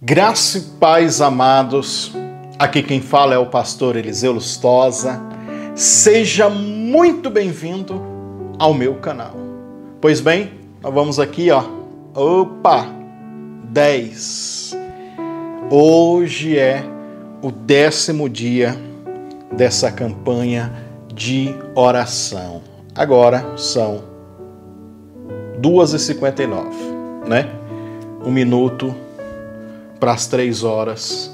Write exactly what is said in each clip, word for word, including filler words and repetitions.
Graça e paz, amados. Aqui quem fala é o pastor Eliseu Lustosa. Seja muito bem-vindo ao meu canal. Pois bem, nós vamos aqui, ó. Opa! dez. Hoje é o décimo dia dessa campanha de oração. Agora são duas e cinquenta e nove, né? Um minuto para as três horas,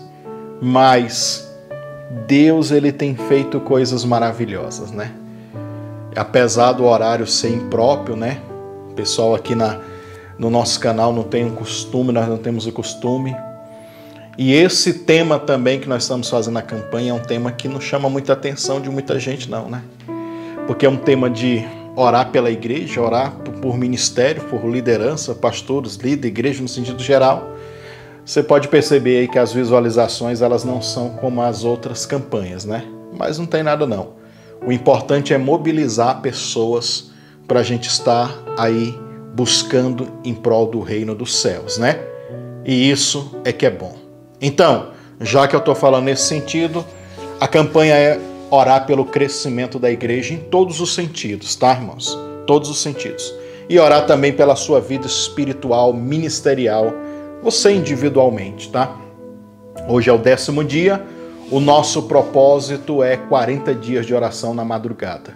mas Deus ele tem feito coisas maravilhosas, né? Apesar do horário ser impróprio, né? O pessoal aqui na, no nosso canal não tem um costume, nós não temos o costume. E esse tema também que nós estamos fazendo a campanha é um tema que não chama muita atenção de muita gente não, né? Porque é um tema de orar pela igreja, orar por ministério, por liderança, pastores, líder, igreja no sentido geral. Você pode perceber aí que as visualizações elas não são como as outras campanhas, né? Mas não tem nada não. O importante é mobilizar pessoas para a gente estar aí buscando em prol do reino dos céus, né? E isso é que é bom. Então, já que eu estou falando nesse sentido, a campanha é orar pelo crescimento da igreja em todos os sentidos, tá, irmãos? Todos os sentidos. E orar também pela sua vida espiritual, ministerial, você individualmente, tá? Hoje é o décimo dia, o nosso propósito é quarenta dias de oração na madrugada.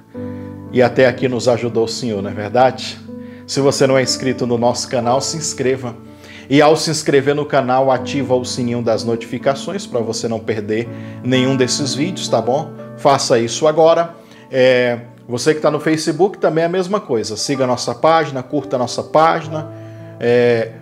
E até aqui nos ajudou o Senhor, não é verdade? Se você não é inscrito no nosso canal, se inscreva. E ao se inscrever no canal, ativa o sininho das notificações para você não perder nenhum desses vídeos, tá bom? Faça isso agora. É, você que está no Facebook também é a mesma coisa. Siga a nossa página, curta a nossa página, é,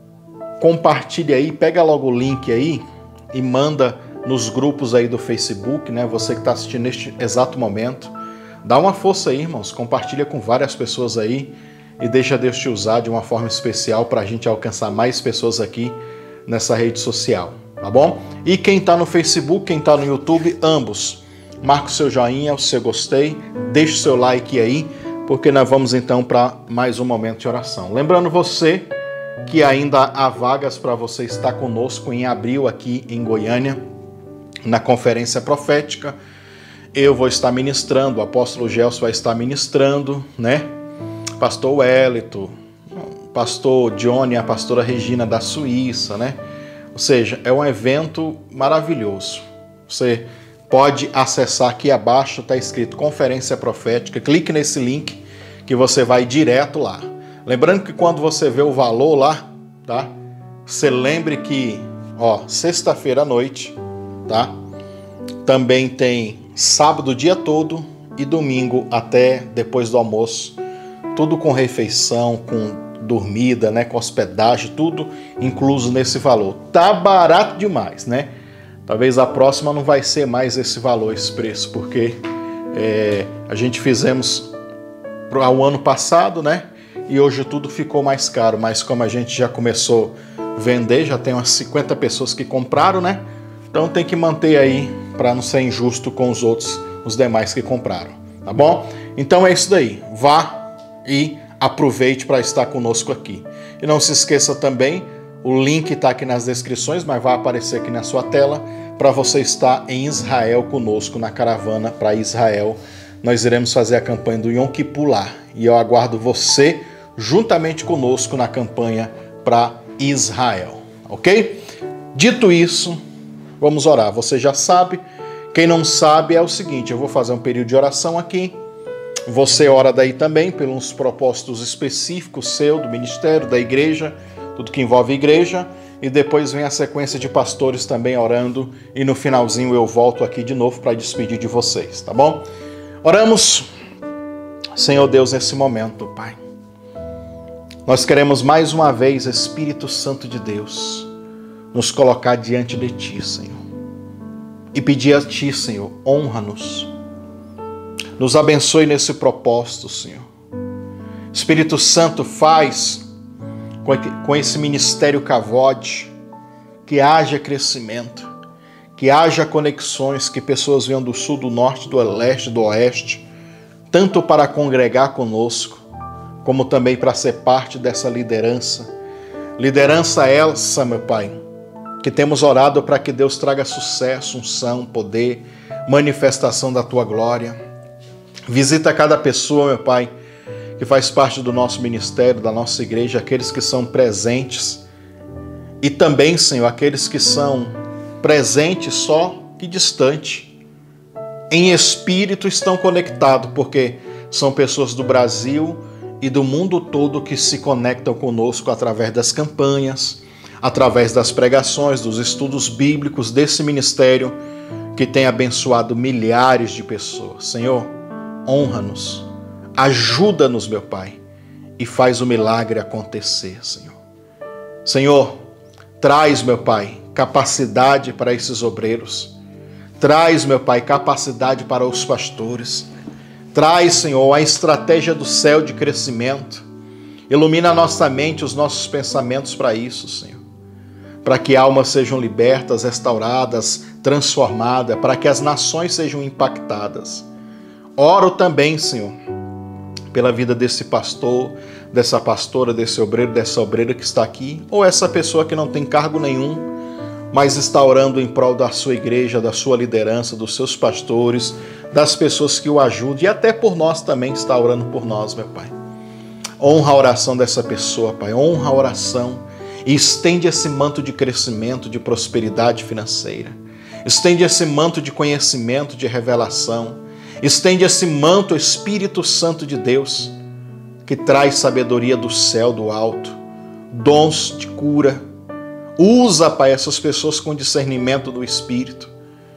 compartilhe aí, pega logo o link aí e manda nos grupos aí do Facebook, né? Você que está assistindo neste exato momento. Dá uma força aí, irmãos. Compartilha com várias pessoas aí e deixa Deus te usar de uma forma especial para a gente alcançar mais pessoas aqui nessa rede social, tá bom? E quem está no Facebook, quem está no YouTube, ambos, marca o seu joinha, o seu gostei, deixa o seu like aí, porque nós vamos então para mais um momento de oração. Lembrando você que ainda há vagas para você estar conosco em abril aqui em Goiânia, na conferência profética. Eu vou estar ministrando, o apóstolo Gelson vai estar ministrando, né? Pastor Wellington, pastor Johnny, a pastora Regina da Suíça, né? Ou seja, é um evento maravilhoso. Você pode acessar aqui abaixo, está escrito Conferência Profética, clique nesse link que você vai direto lá. Lembrando que quando você vê o valor lá, tá? Você lembre que, ó, sexta-feira à noite, tá? Também tem sábado o dia todo e domingo até depois do almoço. Tudo com refeição, com dormida, né? Com hospedagem, tudo incluso nesse valor. Tá barato demais, né? Talvez a próxima não vai ser mais esse valor, esse preço, porque é, a gente fizemos para o ano passado, né? E hoje tudo ficou mais caro, mas como a gente já começou a vender, já tem umas cinquenta pessoas que compraram, né? Então tem que manter aí para não ser injusto com os outros, os demais que compraram, tá bom? Então é isso daí, vá e aproveite para estar conosco aqui. E não se esqueça também, o link está aqui nas descrições, mas vai aparecer aqui na sua tela, para você estar em Israel conosco, na caravana para Israel. Nós iremos fazer a campanha do Yom Kippur lá, e eu aguardo você juntamente conosco na campanha para Israel, ok? Dito isso, vamos orar. Você já sabe, quem não sabe é o seguinte, eu vou fazer um período de oração aqui, você ora daí também pelos propósitos específicos seu, do ministério, da igreja, tudo que envolve a igreja, e depois vem a sequência de pastores também orando, e no finalzinho eu volto aqui de novo para despedir de vocês, tá bom? Oramos, Senhor Deus, nesse momento, Pai. Nós queremos mais uma vez, Espírito Santo de Deus, nos colocar diante de Ti, Senhor. E pedir a Ti, Senhor, honra-nos. Nos abençoe nesse propósito, Senhor. Espírito Santo, faz com esse ministério Cavode que haja crescimento, que haja conexões, que pessoas venham do sul, do norte, do leste, do oeste, tanto para congregar conosco, como também para ser parte dessa liderança. Liderança essa, meu Pai, que temos orado para que Deus traga sucesso, unção, poder, manifestação da tua glória. Visita cada pessoa, meu Pai, que faz parte do nosso ministério, da nossa igreja, aqueles que são presentes e também, Senhor, aqueles que são presentes só que distante. Em espírito estão conectados, porque são pessoas do Brasil e do mundo todo que se conectam conosco através das campanhas, através das pregações, dos estudos bíblicos desse ministério que tem abençoado milhares de pessoas. Senhor, honra-nos, ajuda-nos, meu Pai, e faz o milagre acontecer, Senhor. Senhor, traz, meu Pai, capacidade para esses obreiros. Traz, meu Pai, capacidade para os pastores. Traz, Senhor, a estratégia do céu de crescimento. Ilumina a nossa mente, os nossos pensamentos para isso, Senhor. Para que almas sejam libertas, restauradas, transformadas, para que as nações sejam impactadas. Oro também, Senhor, pela vida desse pastor, dessa pastora, desse obreiro, dessa obreira que está aqui, ou essa pessoa que não tem cargo nenhum, mas está orando em prol da sua igreja, da sua liderança, dos seus pastores, das pessoas que o ajudam, e até por nós também está orando por nós, meu Pai. Honra a oração dessa pessoa, Pai, honra a oração e estende esse manto de crescimento, de prosperidade financeira. Estende esse manto de conhecimento, de revelação. Estende esse manto, Espírito Santo de Deus, que traz sabedoria do céu, do alto, dons de cura. Usa, Pai, essas pessoas com discernimento do Espírito.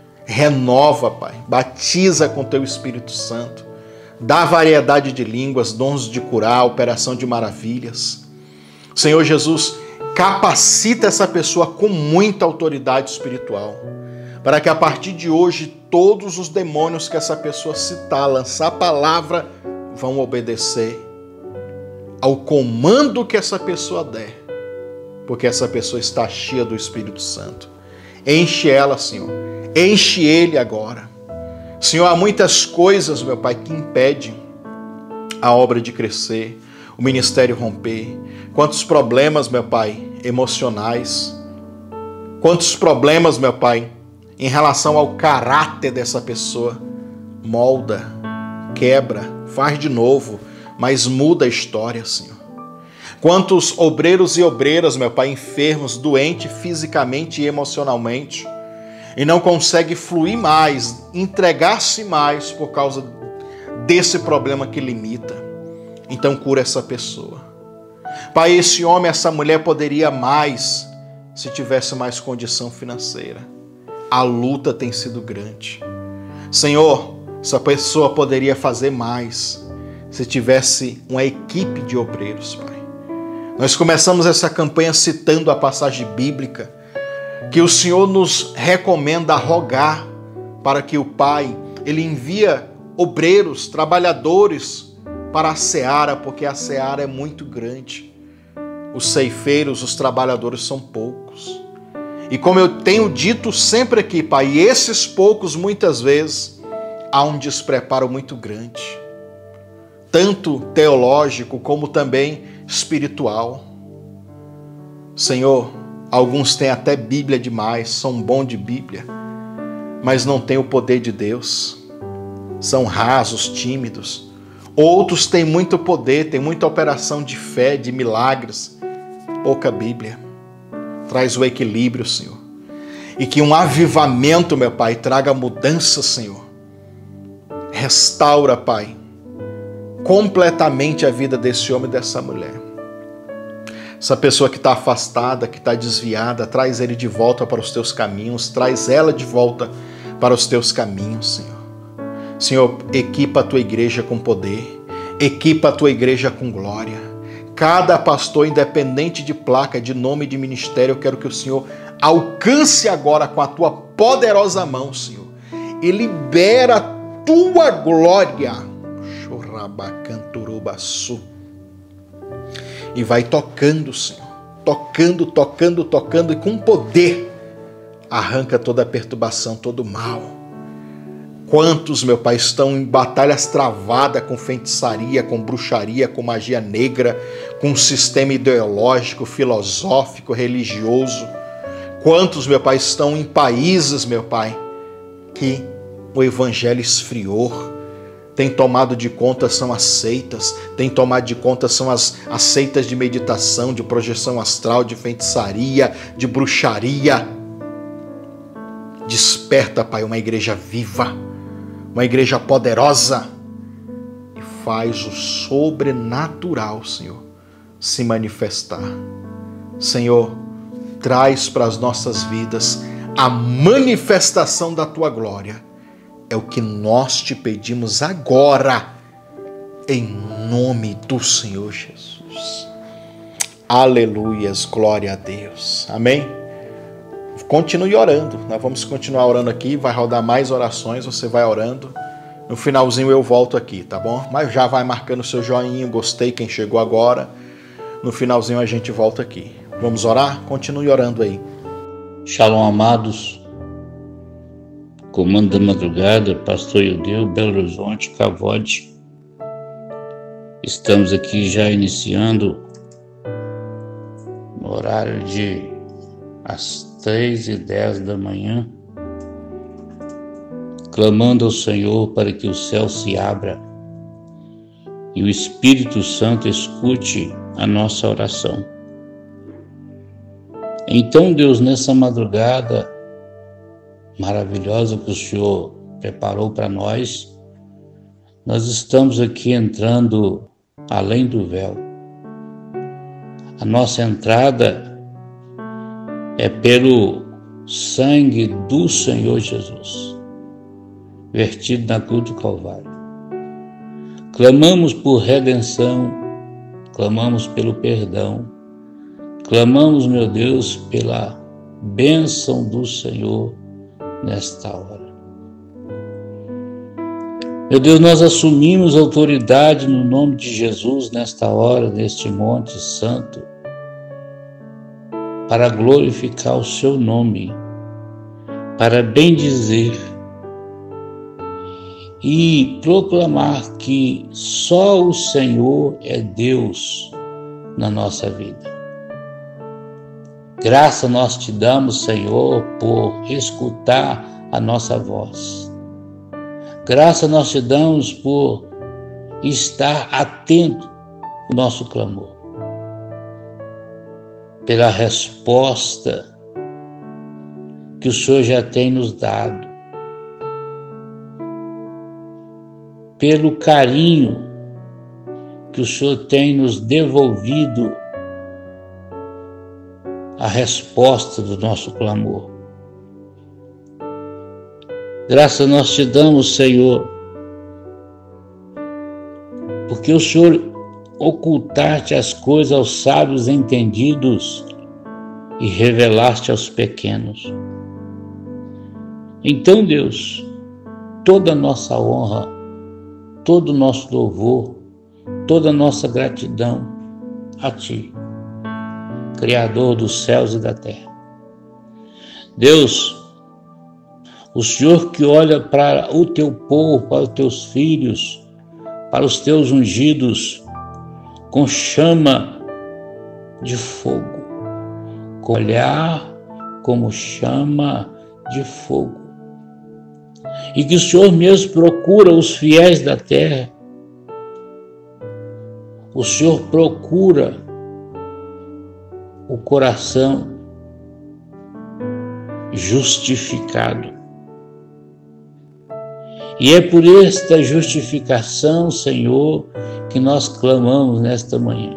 Renova, Pai, batiza com Teu Espírito Santo. Dá variedade de línguas, dons de curar, operação de maravilhas. Senhor Jesus, capacita essa pessoa com muita autoridade espiritual, para que a partir de hoje todos os demônios que essa pessoa citar, lançar a palavra, vão obedecer ao comando que essa pessoa der, porque essa pessoa está cheia do Espírito Santo. Enche ela, Senhor. Enche ele agora. Senhor, há muitas coisas, meu Pai, que impedem a obra de crescer, o ministério romper. Quantos problemas, meu Pai, emocionais. Quantos problemas, meu Pai, em relação ao caráter dessa pessoa. Molda, quebra, faz de novo, mas muda a história, Senhor. Quantos obreiros e obreiras, meu Pai, enfermos, doentes fisicamente e emocionalmente, e não consegue fluir mais, entregar-se mais por causa desse problema que limita. Então cura essa pessoa. Pai, esse homem, essa mulher poderia mais se tivesse mais condição financeira. A luta tem sido grande. Senhor, essa pessoa poderia fazer mais se tivesse uma equipe de obreiros, Pai. Nós começamos essa campanha citando a passagem bíblica que o Senhor nos recomenda rogar para que o Pai, Ele envia obreiros, trabalhadores para a seara, porque a seara é muito grande. Os ceifeiros, os trabalhadores são poucos. E como eu tenho dito sempre aqui, Pai, esses poucos muitas vezes há um despreparo muito grande, tanto teológico como também espiritual. Senhor, alguns têm até Bíblia demais, são bons de Bíblia, mas não têm o poder de Deus. São rasos, tímidos. Outros têm muito poder, têm muita operação de fé, de milagres, pouca Bíblia. Traz o equilíbrio, Senhor. E que um avivamento, meu Pai, traga mudança, Senhor. Restaura, Pai, completamente a vida desse homem e dessa mulher. Essa pessoa que está afastada, que está desviada, traz ele de volta para os teus caminhos, traz ela de volta para os teus caminhos, Senhor. Senhor, equipa a tua igreja com poder, equipa a tua igreja com glória. Cada pastor, independente de placa, de nome, de ministério, eu quero que o Senhor alcance agora com a tua poderosa mão, Senhor, e libera a tua glória. Chorrabacanturubaçu. E vai tocando, Senhor, tocando, tocando, tocando, e com poder arranca toda a perturbação, todo o mal. Quantos, meu Pai, estão em batalhas travadas com feitiçaria, com bruxaria, com magia negra, com um sistema ideológico, filosófico, religioso. Quantos, meu Pai, estão em países, meu Pai, que o evangelho esfriou, tem tomado de conta são as seitas, tem tomado de conta são as, as seitas de meditação, de projeção astral, de feitiçaria, de bruxaria. Desperta, Pai, uma igreja viva, uma igreja poderosa, e faz o sobrenatural, Senhor, se manifestar. Senhor, traz para as nossas vidas a manifestação da Tua glória. É o que nós te pedimos agora, em nome do Senhor Jesus. Aleluias, glória a Deus. Amém? Continue orando, nós vamos continuar orando aqui, vai rodar mais orações, você vai orando. No finalzinho eu volto aqui, tá bom? Mas já vai marcando o seu joinha, gostei, quem chegou agora. No finalzinho a gente volta aqui. Vamos orar? Continue orando aí. Shalom, amados. Comando da madrugada, Pastor Ildeu, Belo Horizonte, Cavode. Estamos aqui já iniciando no horário de às três e dez da manhã, clamando ao Senhor para que o céu se abra e o Espírito Santo escute a nossa oração. Então, Deus, nessa madrugada maravilhosa que o Senhor preparou para nós, nós estamos aqui entrando além do véu. A nossa entrada é pelo sangue do Senhor Jesus, vertido na cruz do Calvário. Clamamos por redenção, clamamos pelo perdão, clamamos, meu Deus, pela bênção do Senhor nesta hora. Meu Deus, nós assumimos autoridade no nome de Jesus nesta hora, neste monte santo, para glorificar o seu nome, para bendizer e proclamar que só o Senhor é Deus na nossa vida. Graça nós te damos, Senhor, por escutar a nossa voz. Graça nós te damos por estar atento ao nosso clamor. Pela resposta que o Senhor já tem nos dado. Pelo carinho que o Senhor tem nos devolvido a resposta do nosso clamor. Graças nós te damos, Senhor, porque o Senhor ocultaste as coisas aos sábios entendidos e revelaste aos pequenos. Então, Deus, toda a nossa honra, todo o nosso louvor, toda a nossa gratidão a Ti, Criador dos céus e da terra. Deus, o Senhor que olha para o Teu povo, para os Teus filhos, para os Teus ungidos, com chama de fogo, com olhar como chama de fogo. E que o Senhor mesmo procura os fiéis da terra. O Senhor procura o coração justificado. E é por esta justificação, Senhor, que nós clamamos nesta manhã.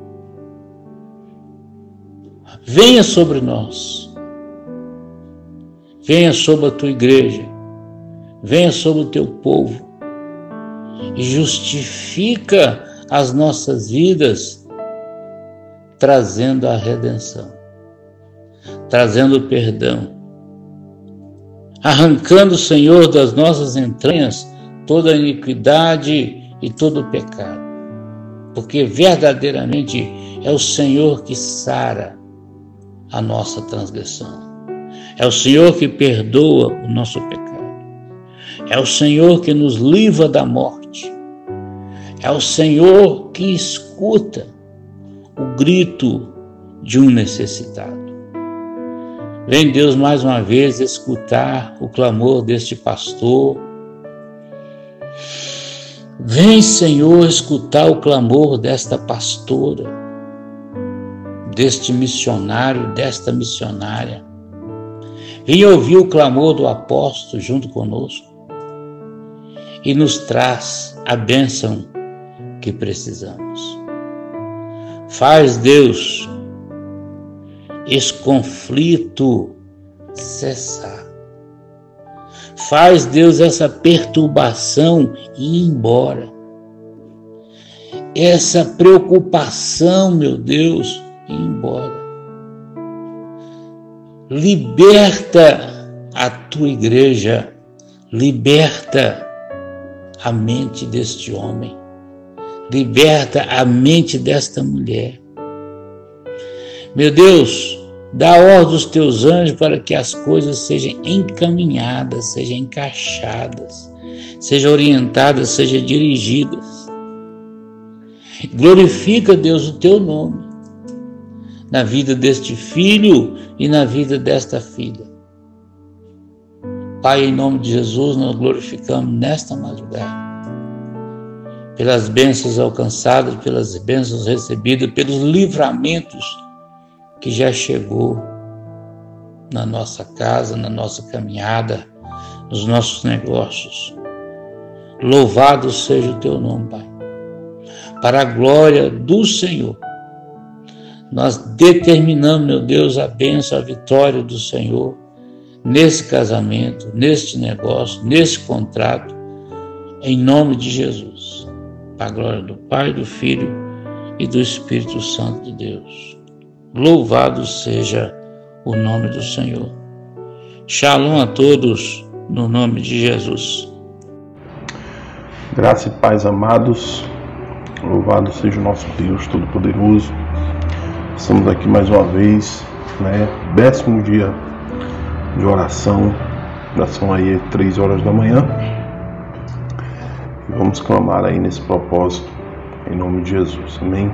Venha sobre nós. Venha sobre a Tua igreja. Venha sobre o Teu povo. E justifica as nossas vidas, trazendo a redenção, trazendo o perdão, arrancando, Senhor, das nossas entranhas toda a iniquidade e todo o pecado, porque verdadeiramente é o Senhor que sara a nossa transgressão, é o Senhor que perdoa o nosso pecado, é o Senhor que nos livra da morte, é o Senhor que escuta o grito de um necessitado. Vem, Deus, mais uma vez escutar o clamor deste pastor. Vem, Senhor, escutar o clamor desta pastora, deste missionário, desta missionária. Vem ouvir o clamor do apóstolo junto conosco e nos traz a bênção que precisamos. Faz, Deus, esse conflito cessar. Faz, Deus, essa perturbação ir embora. Essa preocupação, meu Deus, ir embora. Liberta a tua igreja, liberta a mente deste homem, liberta a mente desta mulher. Meu Deus, dá ordem aos teus anjos para que as coisas sejam encaminhadas, sejam encaixadas, sejam orientadas, sejam dirigidas. Glorifica, Deus, o teu nome na vida deste filho e na vida desta filha. Pai, em nome de Jesus, nós glorificamos nesta madrugada pelas bênçãos alcançadas, pelas bênçãos recebidas, pelos livramentos que já chegou na nossa casa, na nossa caminhada, nos nossos negócios. Louvado seja o teu nome, Pai. Para a glória do Senhor, nós determinamos, meu Deus, a bênção, a vitória do Senhor nesse casamento, neste negócio, nesse contrato, em nome de Jesus. Para a glória do Pai, do Filho e do Espírito Santo de Deus. Louvado seja o nome do Senhor. Shalom a todos, no nome de Jesus. Graça e paz, amados. Louvado seja o nosso Deus Todo-Poderoso. Estamos aqui mais uma vez, né? Décimo dia de oração. Já são aí três horas da manhã. E vamos clamar aí nesse propósito, em nome de Jesus. Amém?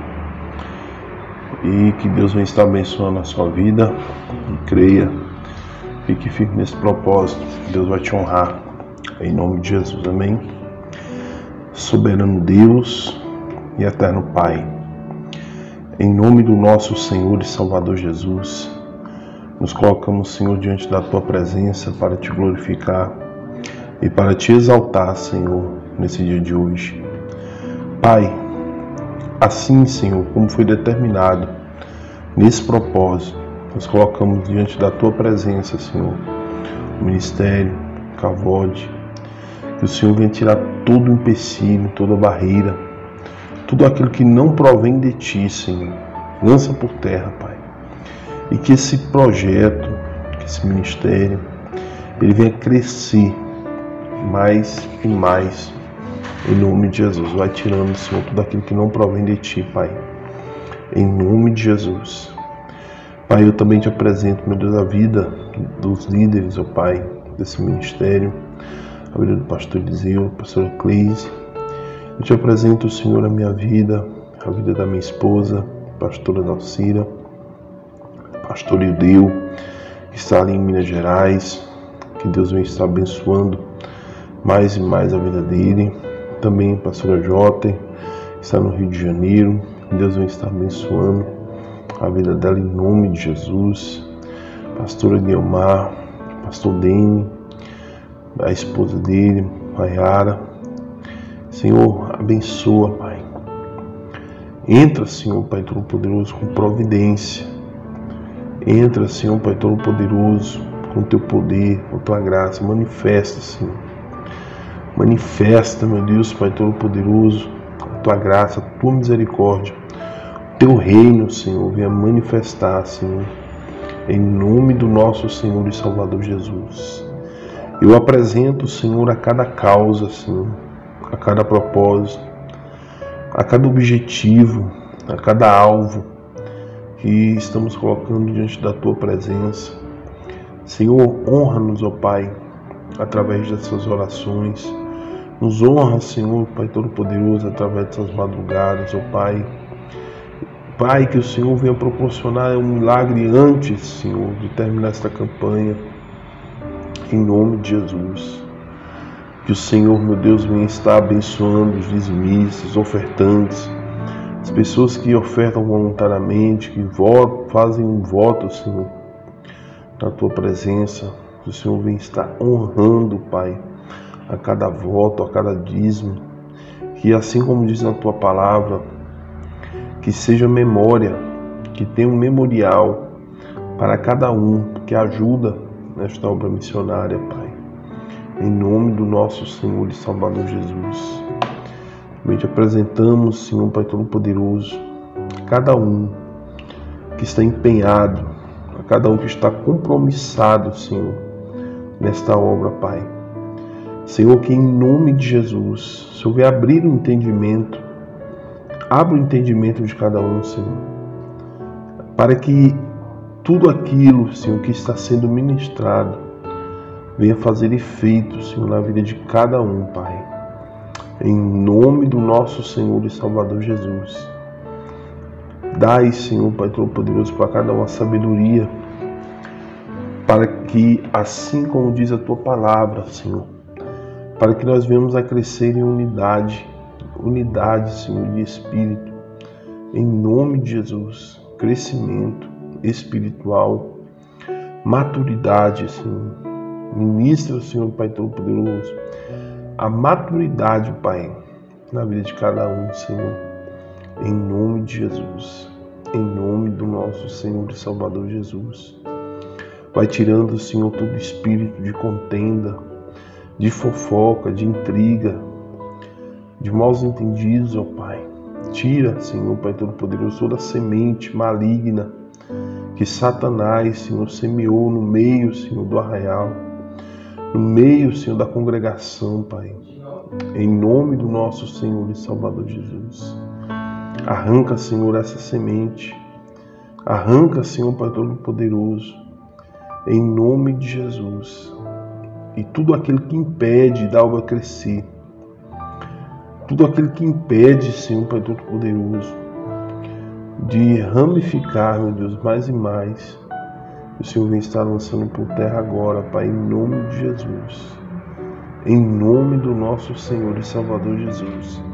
E que Deus venha estar abençoando a sua vida. E creia, fique firme nesse propósito. Deus vai te honrar, em nome de Jesus. Amém? Soberano Deus e eterno Pai, em nome do nosso Senhor e Salvador Jesus, nos colocamos, Senhor, diante da Tua presença para Te glorificar e para Te exaltar, Senhor, nesse dia de hoje. Pai, assim, Senhor, como foi determinado nesse propósito, nos colocamos diante da Tua presença, Senhor, o ministério, Cavode, que o Senhor venha tirar todo o empecilho, toda a barreira, tudo aquilo que não provém de Ti, Senhor, lança por terra, Pai. E que esse projeto, que esse ministério, ele venha crescer mais e mais, em nome de Jesus. Vai tirando, Senhor, tudo aquilo que não provém de Ti, Pai, em nome de Jesus. Pai, eu também te apresento, meu Deus, a vida dos líderes, ó Pai, desse ministério, a vida do pastor Eliseu, pastor Cleise. Eu te apresento, Senhor, a minha vida, a vida da minha esposa, pastora Dalcira, pastor Ildeu, que está ali em Minas Gerais. Que Deus venha estar abençoando mais e mais a vida dele. Também a pastora Jota, que está no Rio de Janeiro. Que Deus venha estar abençoando a vida dela em nome de Jesus. Pastora Guilmar, pastor Dene, a esposa dele, Maiara. Senhor, abençoa, Pai. Entra, Senhor, Pai Todo-Poderoso, com providência. Entra, Senhor, Pai Todo-Poderoso, com Teu poder, com Tua graça. Manifesta, Senhor. Manifesta, meu Deus, Pai Todo-Poderoso, a Tua graça, a Tua misericórdia. O Teu reino, Senhor, venha manifestar, Senhor, em nome do nosso Senhor e Salvador Jesus. Eu apresento, Senhor, a cada causa, Senhor, a cada propósito, a cada objetivo, a cada alvo que estamos colocando diante da Tua presença. Senhor, honra-nos, ó Pai, através dessas orações. Nos honra, Senhor, Pai Todo-Poderoso, através dessas madrugadas, ó Pai. Pai, que o Senhor venha proporcionar um milagre antes, Senhor, de terminar esta campanha, em nome de Jesus. Que o Senhor, meu Deus, venha estar abençoando os dizimistas, os ofertantes, as pessoas que ofertam voluntariamente, que votam, fazem um voto, Senhor, na Tua presença. Que o Senhor venha estar honrando, Pai, a cada voto, a cada dízimo. Que assim como diz na Tua palavra, que seja memória, que tenha um memorial para cada um que ajuda nesta obra missionária, Pai. Em nome do nosso Senhor e Salvador Jesus. Também te apresentamos, Senhor Pai Todo-Poderoso, a cada um que está empenhado, a cada um que está compromissado, Senhor, nesta obra, Pai. Senhor, que em nome de Jesus, o Senhor venha abrir o entendimento, abra o entendimento de cada um, Senhor, para que tudo aquilo, Senhor, que está sendo ministrado venha fazer efeito, Senhor, na vida de cada um, Pai. Em nome do nosso Senhor e Salvador Jesus. Dai, Senhor, Pai Todo-Poderoso, para cada um a sabedoria, para que, assim como diz a Tua palavra, Senhor, para que nós venhamos a crescer em unidade, unidade, Senhor, de espírito, em nome de Jesus. Crescimento espiritual, maturidade, Senhor. Ministra, Senhor, Pai Todo-Poderoso, a maturidade, Pai, na vida de cada um, Senhor, em nome de Jesus, em nome do nosso Senhor e Salvador Jesus. Vai tirando, Senhor, todo espírito de contenda, de fofoca, de intriga, de maus entendidos, ó Pai. Tira, Senhor, Pai Todo-Poderoso, toda semente maligna que Satanás, Senhor, semeou no meio, Senhor, do arraial, no meio, Senhor, da congregação, Pai. Em nome do nosso Senhor e Salvador Jesus. Arranca, Senhor, essa semente. Arranca, Senhor, Pai Todo-Poderoso, em nome de Jesus. E tudo aquilo que impede da obra crescer, tudo aquilo que impede, Senhor, Pai Todo-Poderoso, de ramificar, meu Deus, mais e mais, o Senhor vem estar lançando por terra agora, Pai, em nome de Jesus. Em nome do nosso Senhor e Salvador Jesus.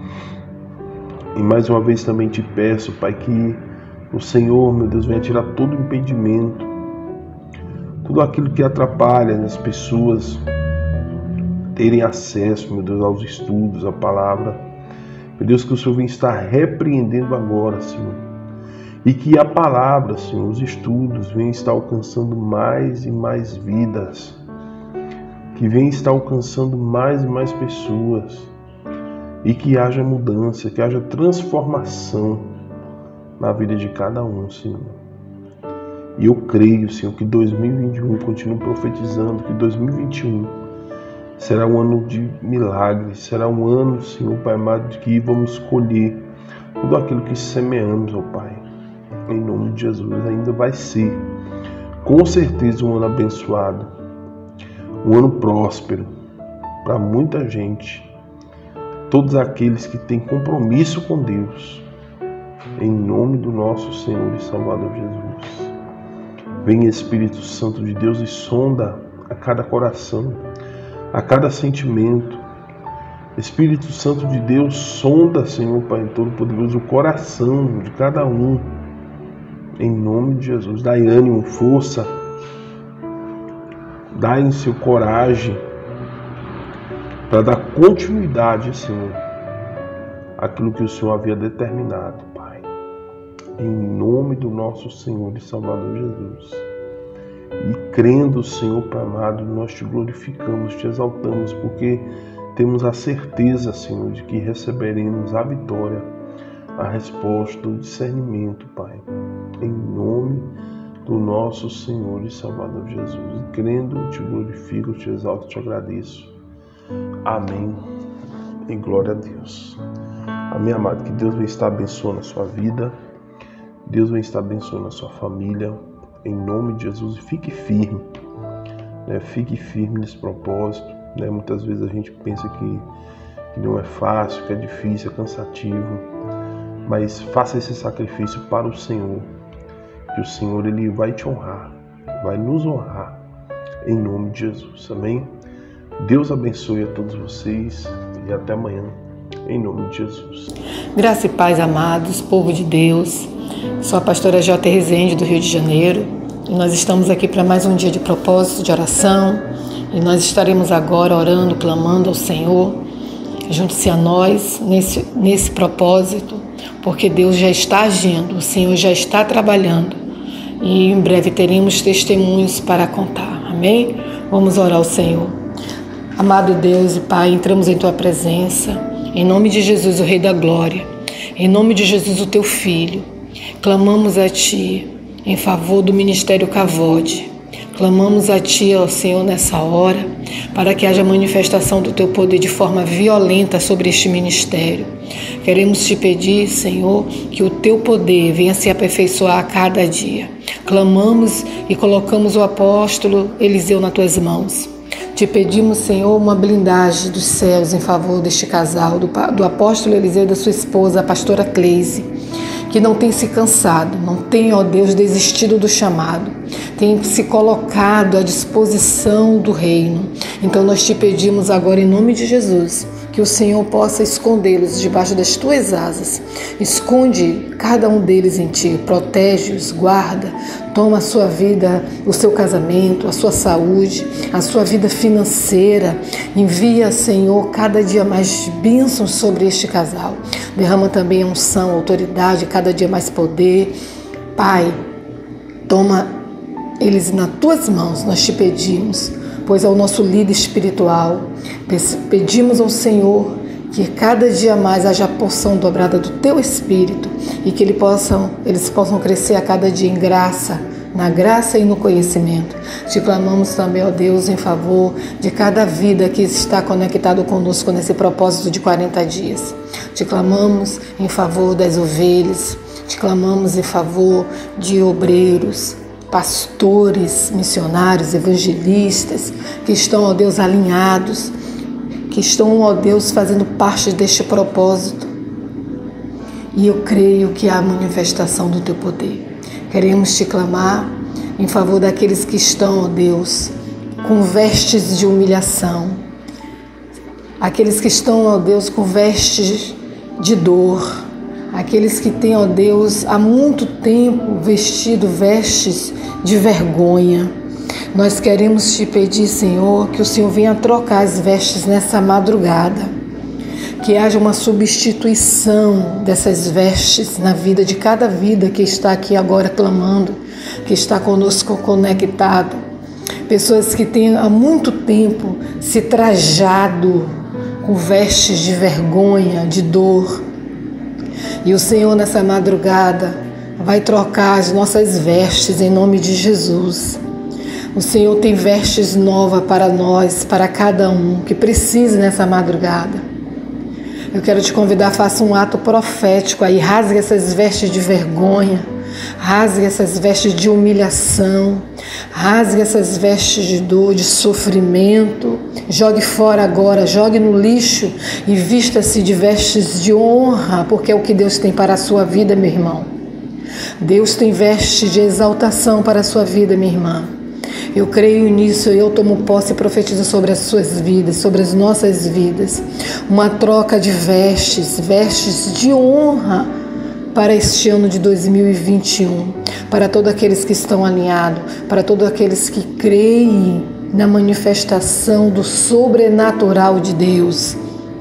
E mais uma vez também te peço, Pai, que o Senhor, meu Deus, venha tirar todo o impedimento, tudo aquilo que atrapalha as pessoas terem acesso, meu Deus, aos estudos, à palavra. Meu Deus, que o Senhor venha estar repreendendo agora, Senhor. E que a palavra, Senhor, os estudos venham estar alcançando mais e mais vidas. Que venham estar alcançando mais e mais pessoas. E que haja mudança, que haja transformação na vida de cada um, Senhor. E eu creio, Senhor, que dois mil e vinte e um, continuo profetizando, que dois mil e vinte e um será um ano de milagres, será um ano, Senhor, Pai amado, de que vamos colher tudo aquilo que semeamos, ó Pai. Em nome de Jesus, ainda vai ser, com certeza, um ano abençoado, um ano próspero para muita gente, todos aqueles que têm compromisso com Deus, em nome do nosso Senhor e Salvador Jesus. Venha, Espírito Santo de Deus, e sonda a cada coração, a cada sentimento. Espírito Santo de Deus, sonda, Senhor Pai Todo-Poderoso, o coração de cada um. Em nome de Jesus, dai ânimo, força, dai em seu coragem para dar continuidade, Senhor, àquilo que o Senhor havia determinado, Pai. Em nome do nosso Senhor e Salvador Jesus. E crendo, Senhor Pai amado, nós te glorificamos, te exaltamos, porque temos a certeza, Senhor, de que receberemos a vitória, a resposta, o discernimento, Pai. Em nome do nosso Senhor e Salvador Jesus. E crendo, te glorifico, te exalto, te agradeço. Amém. E glória a Deus. Amém, amado. Que Deus venha estar abençoando a sua vida. Deus venha estar abençoando a sua família. Em nome de Jesus. E fique firme. Né? Fique firme nesse propósito. Né? Muitas vezes a gente pensa que, que não é fácil, que é difícil, é cansativo. mas faça esse sacrifício para o Senhor, que o Senhor ele vai te honrar, vai nos honrar, em nome de Jesus, amém? Deus abençoe a todos vocês e até amanhã, em nome de Jesus. Graça e paz, amados, povo de Deus. Sou a pastora J. Rezende, do Rio de Janeiro, e nós estamos aqui para mais um dia de propósito, de oração, e nós estaremos agora orando, clamando ao Senhor. Junte-se a nós nesse, nesse propósito, porque Deus já está agindo, o Senhor já está trabalhando, e em breve teremos testemunhos para contar, amém? Vamos orar ao Senhor. Amado Deus e Pai, entramos em Tua presença, em nome de Jesus, o Rei da Glória, em nome de Jesus, o Teu Filho, clamamos a Ti em favor do Ministério Cavode, clamamos a Ti, ó Senhor, nessa hora, para que haja manifestação do Teu poder de forma violenta sobre este ministério. Queremos Te pedir, Senhor, que o Teu poder venha se aperfeiçoar a cada dia. Clamamos e colocamos o apóstolo Eliseu nas Tuas mãos. Te pedimos, Senhor, uma blindagem dos céus em favor deste casal, do, do apóstolo Eliseu e da sua esposa, a pastora Cleise, que não tem se cansado, não tem, ó Deus, desistido do chamado, tem se colocado à disposição do reino. Então nós te pedimos agora, em nome de Jesus, que o Senhor possa escondê-los debaixo das tuas asas. Esconde cada um deles em ti, protege-os, guarda, toma a sua vida, o seu casamento, a sua saúde, a sua vida financeira. Envia, Senhor, cada dia mais bênçãos sobre este casal. Derrama também a unção, a autoridade, cada dia mais poder. Pai, toma eles nas tuas mãos, nós te pedimos, pois é o nosso líder espiritual. Pedimos ao Senhor que cada dia mais haja a porção dobrada do Teu Espírito e que eles possam, eles possam crescer a cada dia em graça, na graça e no conhecimento. Te clamamos também, ó Deus, em favor de cada vida que está conectado conosco nesse propósito de quarenta dias. Te clamamos em favor das ovelhas, te clamamos em favor de obreiros, pastores, missionários, evangelistas, que estão, ó Deus, alinhados, que estão, ó Deus, fazendo parte deste propósito. E eu creio que há manifestação do Teu poder. Queremos Te clamar em favor daqueles que estão, ó Deus, com vestes de humilhação, aqueles que estão, ó Deus, com vestes de dor, aqueles que têm, ó Deus, há muito tempo vestido vestes de vergonha. Nós queremos Te pedir, Senhor, que o Senhor venha trocar as vestes nessa madrugada, que haja uma substituição dessas vestes na vida de cada vida que está aqui agora clamando, que está conosco conectado. Pessoas que têm há muito tempo se trajado com vestes de vergonha, de dor. E o Senhor, nessa madrugada, vai trocar as nossas vestes em nome de Jesus. O Senhor tem vestes novas para nós, para cada um que precisa nessa madrugada. Eu quero te convidar, faça um ato profético aí, rasgue essas vestes de vergonha, rasgue essas vestes de humilhação, rasgue essas vestes de dor, de sofrimento, jogue fora agora, jogue no lixo e vista-se de vestes de honra, porque é o que Deus tem para a sua vida, meu irmão. Deus tem vestes de exaltação para a sua vida, minha irmã. Eu creio nisso, eu tomo posse e profetizo sobre as suas vidas, sobre as nossas vidas. Uma troca de vestes, vestes de honra para este ano de dois mil e vinte e um, para todos aqueles que estão alinhados, para todos aqueles que creem na manifestação do sobrenatural de Deus.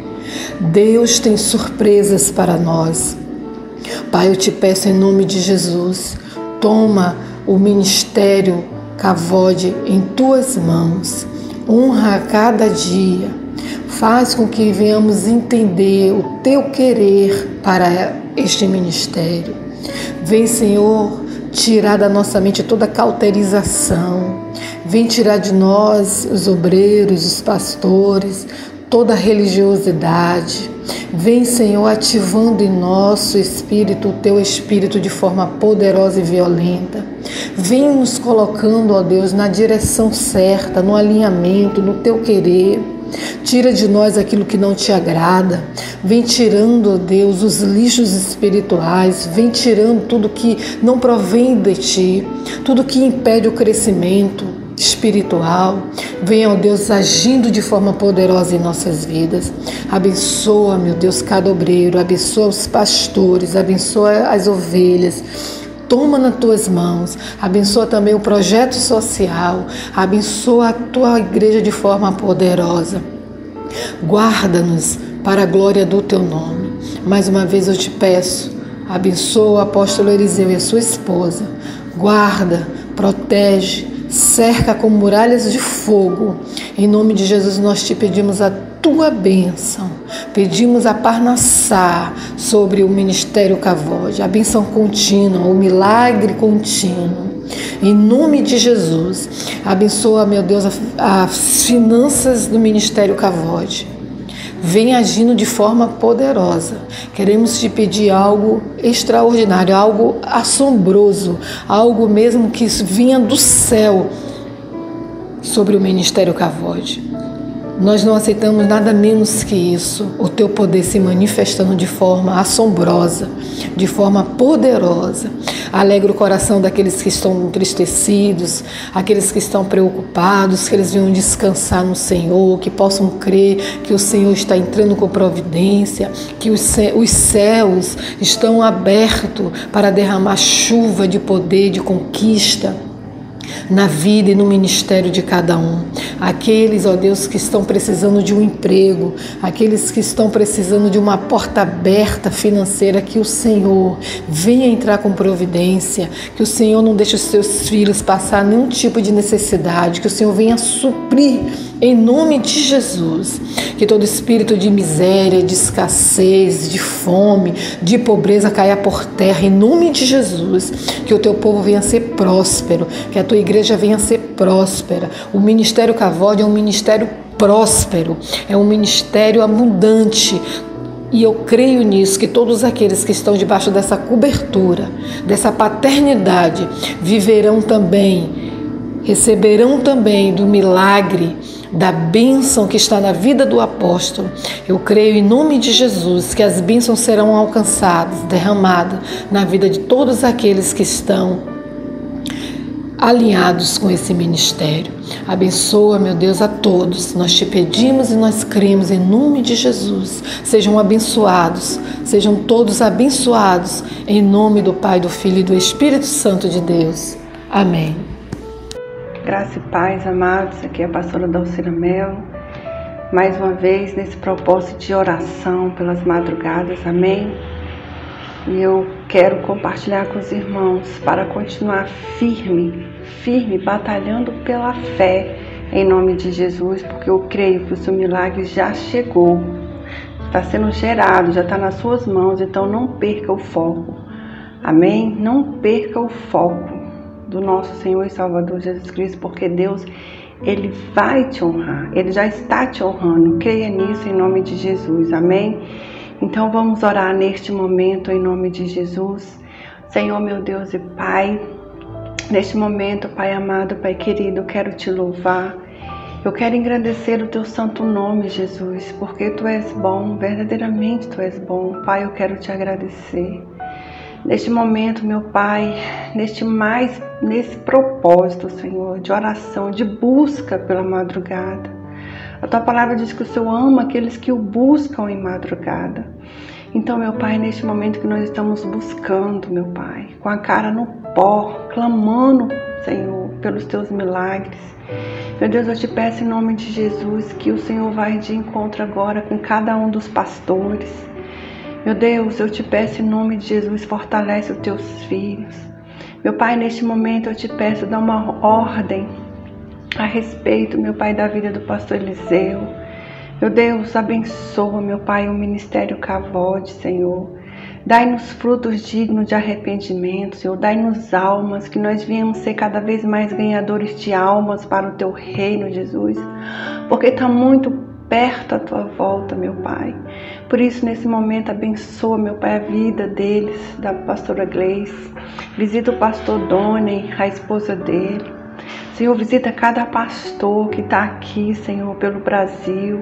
Deus tem surpresas para nós. Pai, eu te peço em nome de Jesus, toma o ministério Cavode em tuas mãos, honra a cada dia, faz com que venhamos entender o teu querer para este ministério. Vem, Senhor, tirar da nossa mente toda cauterização, vem tirar de nós, os obreiros, os pastores, toda religiosidade. Vem, Senhor, ativando em nosso espírito o Teu Espírito de forma poderosa e violenta. Vem nos colocando, ó Deus, na direção certa, no alinhamento, no Teu querer. Tira de nós aquilo que não te agrada. Vem tirando, ó Deus, os lixos espirituais. Vem tirando tudo que não provém de ti, tudo que impede o crescimento espiritual. Venha, ó Deus, agindo de forma poderosa em nossas vidas. Abençoa, meu Deus, cada obreiro. Abençoa os pastores. Abençoa as ovelhas. Toma nas tuas mãos, abençoa também o projeto social, abençoa a tua igreja de forma poderosa. Guarda-nos para a glória do teu nome. Mais uma vez eu te peço, abençoa o apóstolo Eliseu e a sua esposa. Guarda, protege, cerca com muralhas de fogo. Em nome de Jesus nós te pedimos a tua bênção. Pedimos a Parnassá sobre o Ministério Cavod, a bênção contínua, o milagre contínuo. Em nome de Jesus, abençoa, meu Deus, as finanças do Ministério Cavod. Vem agindo de forma poderosa. Queremos te pedir algo extraordinário, algo assombroso, algo mesmo que vinha do céu sobre o Ministério Cavod. Nós não aceitamos nada menos que isso, o teu poder se manifestando de forma assombrosa, de forma poderosa. Alegra o coração daqueles que estão entristecidos, aqueles que estão preocupados, que eles venham descansar no Senhor, que possam crer que o Senhor está entrando com providência, que os céus estão abertos para derramar chuva de poder, de conquista na vida e no ministério de cada um. Aqueles, ó Deus, que estão precisando de um emprego, aqueles que estão precisando de uma porta aberta financeira, que o Senhor venha entrar com providência, que o Senhor não deixe os seus filhos passar nenhum tipo de necessidade, que o Senhor venha suprir em nome de Jesus. Que todo espírito de miséria, de escassez, de fome, de pobreza caia por terra em nome de Jesus. Que o teu povo venha ser próspero, que a tua igreja venha ser próspera. O Ministério Cavod é um ministério próspero, é um ministério abundante. E eu creio nisso, que todos aqueles que estão debaixo dessa cobertura, dessa paternidade, viverão também, receberão também do milagre, da bênção que está na vida do apóstolo. Eu creio em nome de Jesus que as bênçãos serão alcançadas, derramadas na vida de todos aqueles que estão alinhados com esse ministério. Abençoa, meu Deus, a todos. Nós te pedimos e nós cremos em nome de Jesus. Sejam abençoados, sejam todos abençoados em nome do Pai, do Filho e do Espírito Santo de Deus. Amém. Graça e paz, amados, aqui é a pastora Dalcina Mello, mais uma vez nesse propósito de oração pelas madrugadas, amém? E eu quero compartilhar com os irmãos para continuar firme, firme, batalhando pela fé em nome de Jesus, porque eu creio que o seu milagre já chegou, está sendo gerado, já está nas suas mãos, então não perca o foco, amém? Não perca o foco do nosso Senhor e Salvador Jesus Cristo, porque Deus, Ele vai te honrar, Ele já está te honrando, creia nisso em nome de Jesus, amém? Então vamos orar neste momento em nome de Jesus. Senhor, meu Deus e Pai, neste momento, Pai amado, Pai querido, eu quero te louvar, eu quero engrandecer o teu santo nome, Jesus, porque tu és bom, verdadeiramente tu és bom, Pai, eu quero te agradecer. Neste momento, meu Pai, neste mais, nesse propósito, Senhor, de oração, de busca pela madrugada. A Tua palavra diz que o Senhor ama aqueles que o buscam em madrugada. Então, meu Pai, neste momento que nós estamos buscando, meu Pai, com a cara no pó, clamando, Senhor, pelos Teus milagres. Meu Deus, eu te peço em nome de Jesus que o Senhor vai de encontro agora com cada um dos pastores. Meu Deus, eu te peço em nome de Jesus, fortalece os teus filhos. Meu Pai, neste momento eu te peço, dá uma ordem a respeito, meu Pai, da vida do pastor Eliseu. Meu Deus, abençoa, meu Pai, o Ministério Cavod, Senhor. Dai-nos frutos dignos de arrependimento, Senhor. Dai-nos almas, que nós venhamos ser cada vez mais ganhadores de almas para o Teu reino, Jesus. Porque está muito perto a Tua volta, meu Pai. Por isso, nesse momento, abençoa, meu Pai, a vida deles, da pastora Gleice. Visita o pastor Doni, a esposa dele. Senhor, visita cada pastor que está aqui, Senhor, pelo Brasil.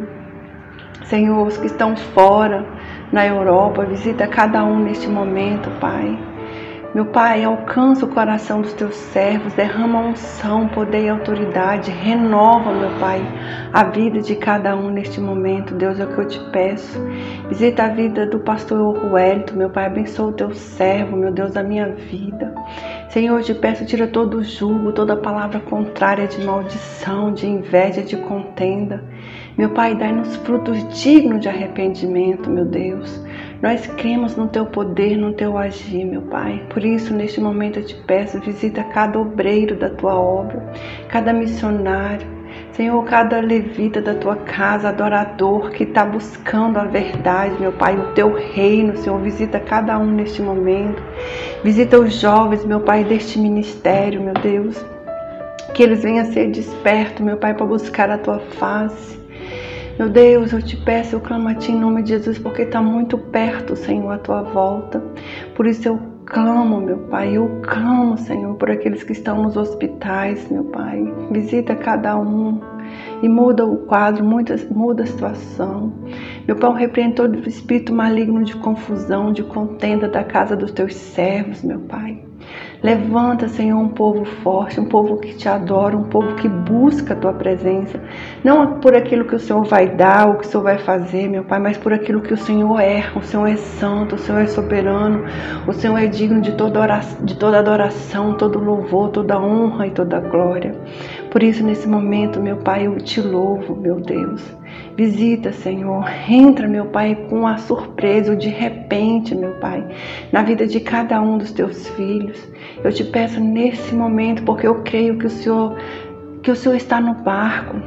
Senhor, os que estão fora, na Europa, visita cada um neste momento, Pai. Meu Pai, alcança o coração dos teus servos, derrama unção, poder e autoridade, renova, meu Pai, a vida de cada um neste momento. Deus, é o que eu te peço. Visita a vida do pastor Wellington, meu Pai, abençoa o teu servo, meu Deus, a minha vida. Senhor, eu te peço, tira todo o jugo, toda palavra contrária de maldição, de inveja, de contenda. Meu Pai, dai-nos frutos dignos de arrependimento, meu Deus. Nós cremos no teu poder, no teu agir, meu Pai. Por isso, neste momento eu te peço, visita cada obreiro da tua obra, cada missionário, Senhor, cada levita da tua casa, adorador que está buscando a verdade, meu Pai, o teu reino, Senhor, visita cada um neste momento. Visita os jovens, meu Pai, deste ministério, meu Deus. Que eles venham a ser despertos, meu Pai, para buscar a tua face. Meu Deus, eu te peço, eu clamo a ti em nome de Jesus, porque está muito perto, Senhor, a tua volta. Por isso eu clamo, meu Pai, eu clamo, Senhor, por aqueles que estão nos hospitais, meu Pai. Visita cada um e muda o quadro, muda, muda a situação. Meu Pai, eu repreendo todo espírito maligno de confusão, de contenda da casa dos teus servos, meu Pai. Levanta, Senhor, um povo forte, um povo que te adora, um povo que busca a tua presença. Não por aquilo que o Senhor vai dar, o que o Senhor vai fazer, meu Pai, mas por aquilo que o Senhor é. O Senhor é santo, o Senhor é soberano, o Senhor é digno de toda oração, de toda adoração, todo louvor, toda honra e toda glória. Por isso, nesse momento, meu Pai, eu te louvo, meu Deus. Visita, Senhor, entra, meu Pai, com a surpresa, ou de repente, meu Pai, na vida de cada um dos teus filhos. Eu te peço nesse momento, porque eu creio que o Senhor, que o Senhor está no barco.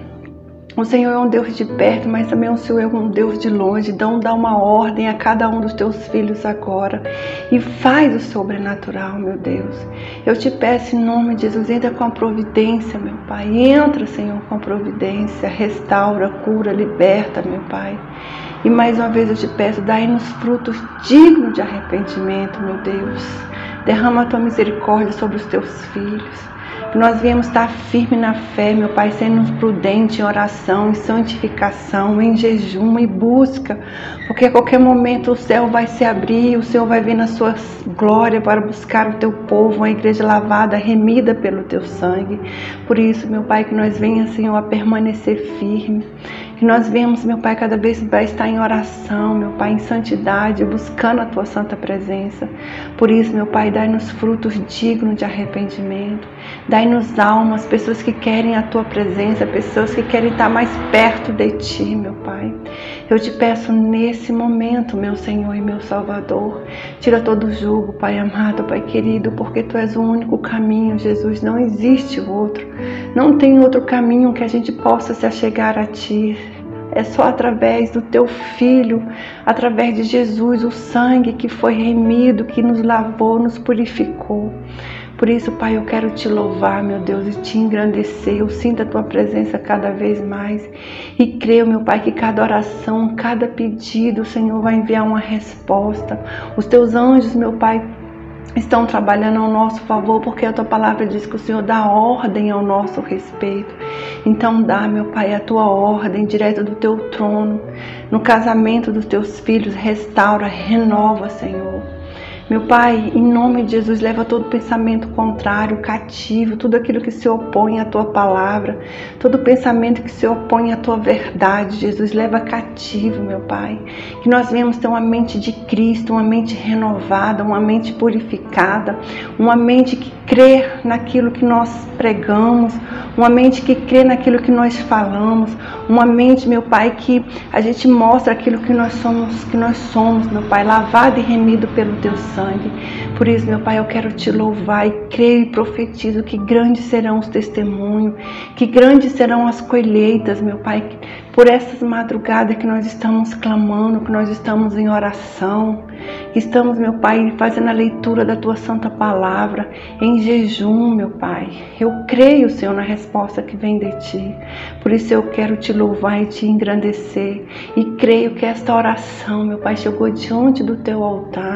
O Senhor é um Deus de perto, mas também o Senhor é um Deus de longe. Então dá uma ordem a cada um dos teus filhos agora e faz o sobrenatural, meu Deus. Eu te peço em nome de Jesus, entra com a providência, meu Pai. Entra, Senhor, com a providência, restaura, cura, liberta, meu Pai. E mais uma vez eu te peço, dai-nos frutos dignos de arrependimento, meu Deus. Derrama a tua misericórdia sobre os teus filhos. Que nós viemos estar firme na fé, meu Pai, sendo prudente em oração, em santificação, em jejum e busca, porque a qualquer momento o céu vai se abrir, o Senhor vai vir na sua glória para buscar o teu povo, uma igreja lavada, remida pelo teu sangue. Por isso, meu Pai, que nós venhamos, Senhor, a permanecer firme, que nós venhamos, meu Pai, cada vez mais estar em oração, meu Pai, em santidade, buscando a tua santa presença. Por isso, meu Pai, dai-nos frutos dignos de arrependimento. Dai-nos almas, pessoas que querem a tua presença, pessoas que querem estar mais perto de ti, meu Pai. Eu te peço nesse momento, meu Senhor e meu Salvador, tira todo o jugo, Pai amado, Pai querido, porque tu és o único caminho, Jesus, não existe outro. Não tem outro caminho que a gente possa se achegar a ti. É só através do teu Filho, através de Jesus, o sangue que foi remido, que nos lavou, nos purificou. Por isso, Pai, eu quero te louvar, meu Deus, e te engrandecer. Eu sinto a tua presença cada vez mais. E creio, meu Pai, que cada oração, cada pedido, o Senhor vai enviar uma resposta. Os teus anjos, meu Pai, estão trabalhando ao nosso favor, porque a tua palavra diz que o Senhor dá ordem ao nosso respeito. Então dá, meu Pai, a tua ordem direto do teu trono, no casamento dos teus filhos, restaura, renova, Senhor. Meu Pai, em nome de Jesus, leva todo pensamento contrário, cativo, tudo aquilo que se opõe à tua palavra, todo pensamento que se opõe à tua verdade, Jesus, leva cativo, meu Pai. Que nós venhamos ter uma mente de Cristo, uma mente renovada, uma mente purificada, uma mente que crê naquilo que nós pregamos, uma mente que crê naquilo que nós falamos, uma mente, meu Pai, que a gente mostra aquilo que nós somos, que nós somos, meu Pai, lavado e remido pelo teu sangue. Por isso, meu Pai, eu quero te louvar e creio e profetizo que grandes serão os testemunhos, que grandes serão as colheitas, meu Pai, por essas madrugadas que nós estamos clamando, que nós estamos em oração, que estamos, meu Pai, fazendo a leitura da tua santa palavra, em jejum, meu Pai. Eu creio, Senhor, na resposta que vem de ti. Por isso eu quero te louvar e te engrandecer. E creio que esta oração, meu Pai, chegou diante do teu altar.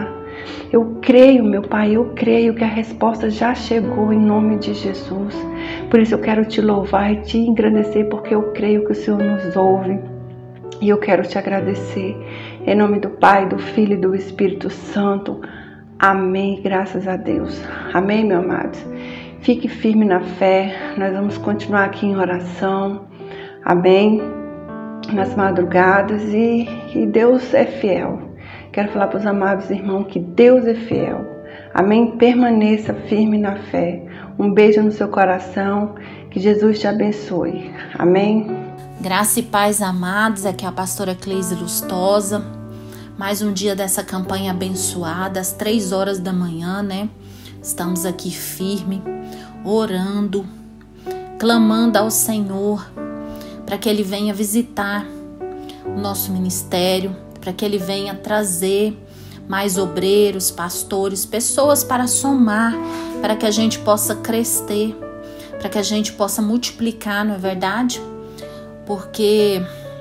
Eu creio, meu Pai, eu creio que a resposta já chegou em nome de Jesus. Por isso eu quero te louvar e te engrandecer, porque eu creio que o Senhor nos ouve. E eu quero te agradecer. Em nome do Pai, do Filho e do Espírito Santo. Amém. Graças a Deus. Amém, meu amado. Fique firme na fé. Nós vamos continuar aqui em oração. Amém. Nas madrugadas. E, e Deus é fiel. Quero falar para os amados irmãos que Deus é fiel. Amém? Permaneça firme na fé. Um beijo no seu coração. Que Jesus te abençoe. Amém? Graça e paz, amados. Aqui é a pastora Cleise Lustosa. Mais um dia dessa campanha abençoada, às três horas da manhã, né? Estamos aqui firme, orando, clamando ao Senhor para que Ele venha visitar o nosso ministério, para que Ele venha trazer mais obreiros, pastores, pessoas para somar, para que a gente possa crescer, para que a gente possa multiplicar, não é verdade? Porque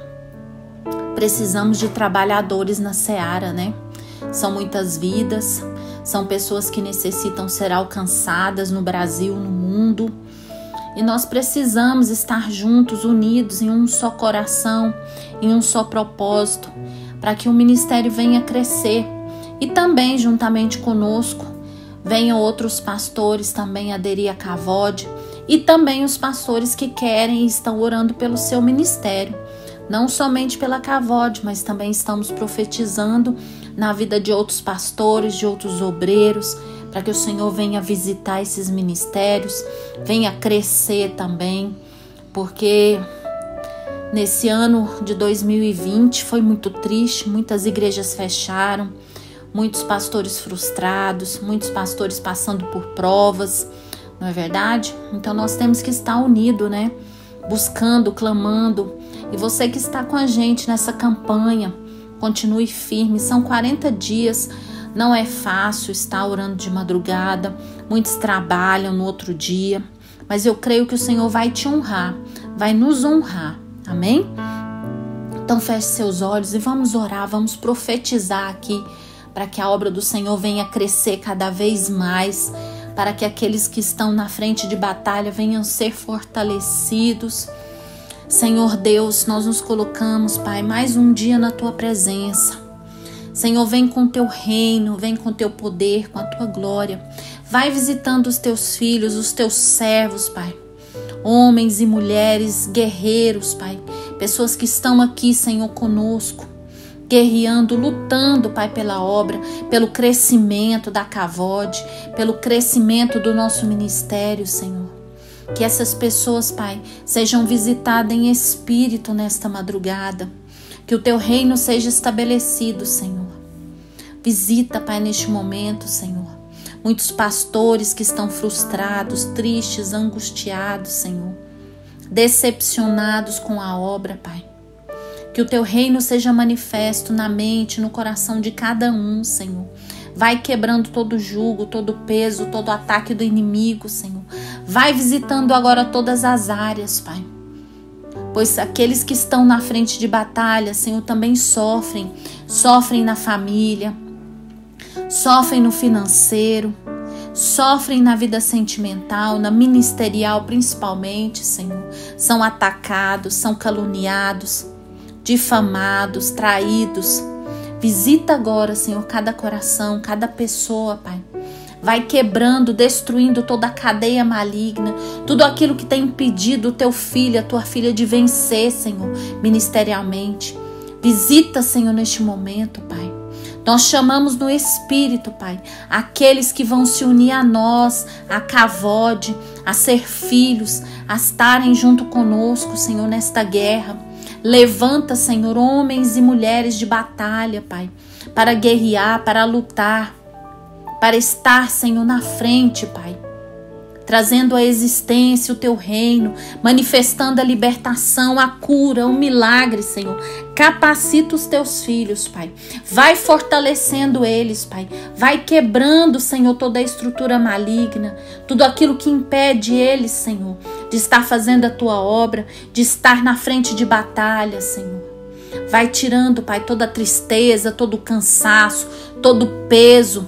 precisamos de trabalhadores na seara, né? São muitas vidas, são pessoas que necessitam ser alcançadas no Brasil, no mundo. E nós precisamos estar juntos, unidos em um só coração, em um só propósito, para que o ministério venha crescer. E também, juntamente conosco, venham outros pastores também aderir à Cavod, e também os pastores que querem e estão orando pelo seu ministério. Não somente pela Cavod, mas também estamos profetizando na vida de outros pastores, de outros obreiros, para que o Senhor venha visitar esses ministérios, venha crescer também, porque nesse ano de dois mil e vinte foi muito triste, muitas igrejas fecharam, muitos pastores frustrados, muitos pastores passando por provas, não é verdade? Então nós temos que estar unidos, né? Buscando, clamando. E você que está com a gente nessa campanha, continue firme. São quarenta dias, não é fácil estar orando de madrugada. Muitos trabalham no outro dia, mas eu creio que o Senhor vai te honrar, vai nos honrar. Amém? Então feche seus olhos e vamos orar, vamos profetizar aqui para que a obra do Senhor venha crescer cada vez mais, para que aqueles que estão na frente de batalha venham ser fortalecidos. Senhor Deus, nós nos colocamos, Pai, mais um dia na Tua presença. Senhor, vem com o Teu reino, vem com o Teu poder, com a Tua glória. Vai visitando os Teus filhos, os Teus servos, Pai. Homens e mulheres, guerreiros, Pai. Pessoas que estão aqui, Senhor, conosco, guerreando, lutando, Pai, pela obra, pelo crescimento da Cavod, pelo crescimento do nosso ministério, Senhor. Que essas pessoas, Pai, sejam visitadas em espírito nesta madrugada. Que o Teu reino seja estabelecido, Senhor. Visita, Pai, neste momento, Senhor. Muitos pastores que estão frustrados, tristes, angustiados, Senhor. Decepcionados com a obra, Pai. Que o Teu reino seja manifesto na mente, no coração de cada um, Senhor. Vai quebrando todo jugo, todo peso, todo ataque do inimigo, Senhor. Vai visitando agora todas as áreas, Pai. Pois aqueles que estão na frente de batalha, Senhor, também sofrem. Sofrem na família, sofrem no financeiro, sofrem na vida sentimental, na ministerial principalmente, Senhor. São atacados, são caluniados, difamados, traídos. Visita agora, Senhor, cada coração, cada pessoa, Pai. Vai quebrando, destruindo toda a cadeia maligna, tudo aquilo que tem impedido o Teu filho, a Tua filha de vencer, Senhor, ministerialmente. Visita, Senhor, neste momento, Pai. Nós chamamos no Espírito, Pai, aqueles que vão se unir a nós, a Cavod, a ser filhos, a estarem junto conosco, Senhor, nesta guerra. Levanta, Senhor, homens e mulheres de batalha, Pai, para guerrear, para lutar, para estar, Senhor, na frente, Pai, trazendo à existência o Teu reino, manifestando a libertação, a cura, o milagre, Senhor. Capacita os Teus filhos, Pai. Vai fortalecendo eles, Pai. Vai quebrando, Senhor, toda a estrutura maligna, tudo aquilo que impede eles, Senhor, de estar fazendo a Tua obra, de estar na frente de batalha, Senhor. Vai tirando, Pai, toda a tristeza, todo o cansaço, todo o peso,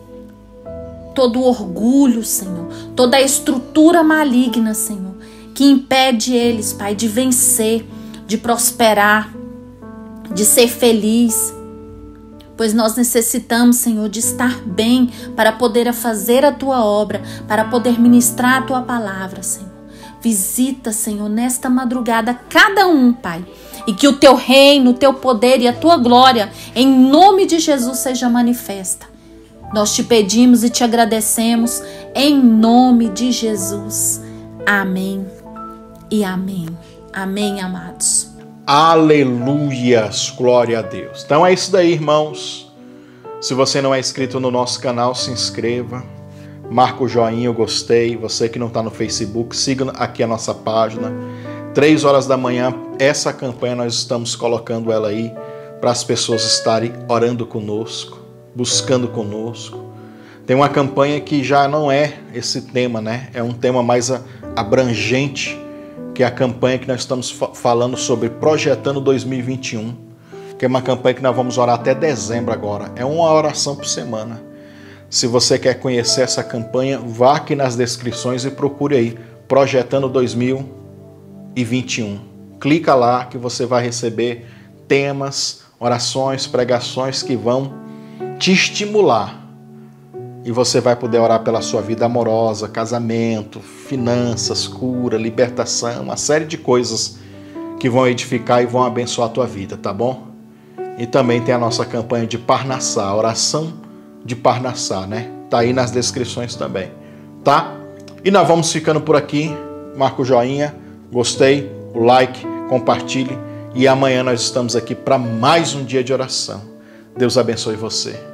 todo o orgulho, Senhor, toda a estrutura maligna, Senhor, que impede eles, Pai, de vencer, de prosperar, de ser feliz. Pois nós necessitamos, Senhor, de estar bem para poder fazer a Tua obra, para poder ministrar a Tua palavra, Senhor. Visita, Senhor, nesta madrugada cada um, Pai, e que o Teu reino, o Teu poder e a Tua glória, em nome de Jesus, seja manifesta. Nós te pedimos e te agradecemos em nome de Jesus. Amém e amém. Amém, amados. Aleluias, glória a Deus. Então é isso daí, irmãos. Se você não é inscrito no nosso canal, se inscreva. Marca o joinha, eu gostei. Você que não está no Facebook, siga aqui a nossa página. Três horas da manhã, essa campanha nós estamos colocando ela aí para as pessoas estarem orando conosco, buscando conosco. Tem uma campanha que já não é esse tema, né? É um tema mais abrangente, que é a campanha que nós estamos falando sobre Projetando dois mil e vinte e um, que é uma campanha que nós vamos orar até dezembro agora. É uma oração por semana. Se você quer conhecer essa campanha, vá aqui nas descrições e procure aí, Projetando dois mil e vinte e um. Clica lá que você vai receber temas, orações, pregações que vão te estimular. E você vai poder orar pela sua vida amorosa, casamento, finanças, cura, libertação, uma série de coisas que vão edificar e vão abençoar a tua vida, tá bom? E também tem a nossa campanha de Parnassá, oração de Parnassá, né? Tá aí nas descrições também, tá? E nós vamos ficando por aqui. Marca o joinha, gostei, o like, compartilhe. E amanhã nós estamos aqui para mais um dia de oração. Deus abençoe você.